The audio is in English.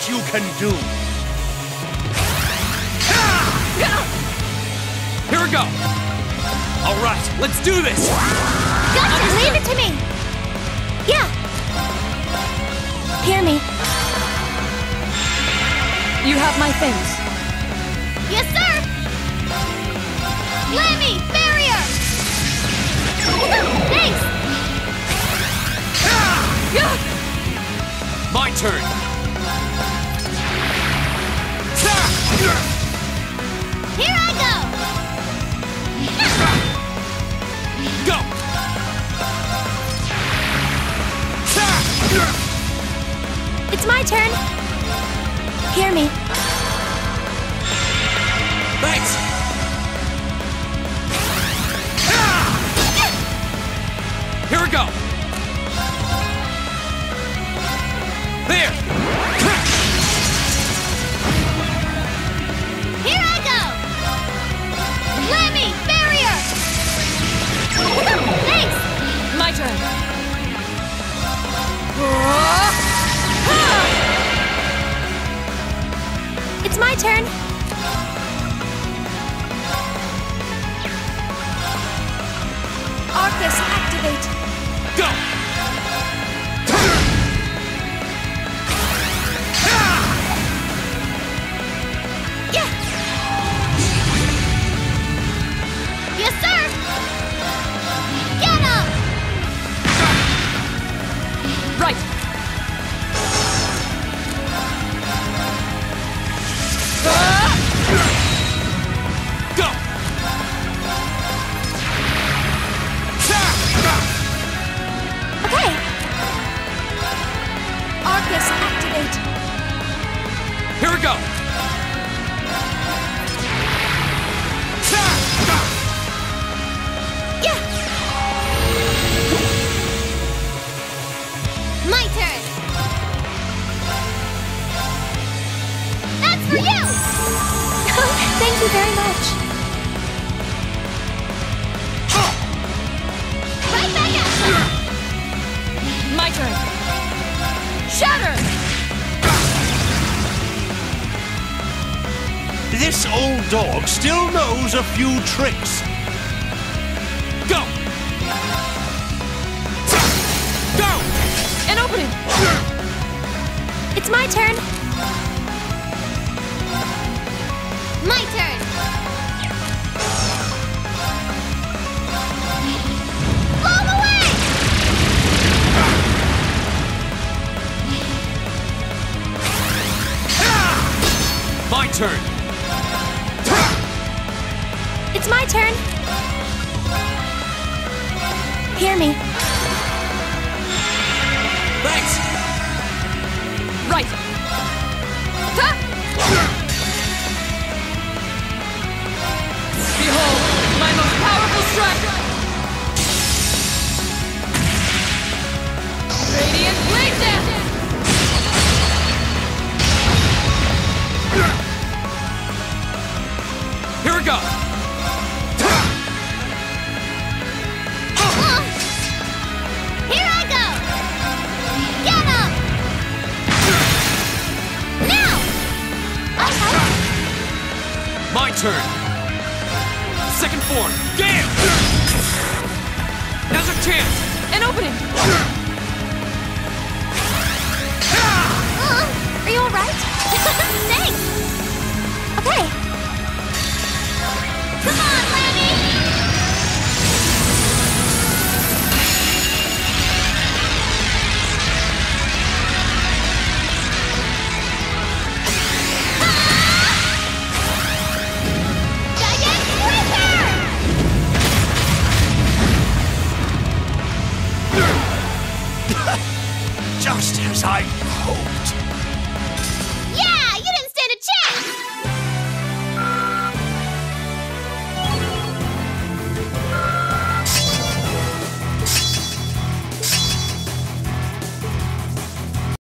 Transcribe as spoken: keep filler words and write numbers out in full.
what you can do. Here we go. All right, let's do this. Gotcha, leave it to me. Yeah. Hear me. You have my things. Yes, sir. Lammy, barrier. Thanks. My turn. Here I go. Go. It's my turn. Hear me. Thanks. Here we go. There. Here I go. Lammy, barrier. Thanks. My turn. It's my turn. Arcus, activate. Go. Yeah. Yes, sir. Get him. Right. Go. Okay. Arcus, activate. Here we go. Yeah. My turn. That's for you. Thank you very much. Right back at you. My turn. Shatter! This old dog still knows a few tricks. Go. Go. An opening! It's my turn. My turn. Blow him away! My turn. It's my turn. Hear me. Thanks. Right. Ha! Behold, my most powerful strike! Radiant blade dance! Here we go. Uh, here I go. Get him. Now. Okay. My turn. Second form. Gale. Now's our chance. An opening! Uh, are you all right? Thanks. Okay. Come on, Lammy. Gigantic Wizard! Just as I hoped.